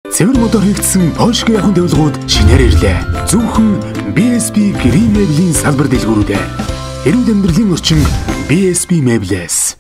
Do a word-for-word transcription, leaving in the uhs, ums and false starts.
Цэвэр модоор хийгдсэн Porsche яхан девилгууд шинээр ирлээ. Зөвхөн би эс би Green Mebel-ийн салбар дэлгүүрүүдээ. Эрүүл амьдралын орчин би эс би Mebel-с.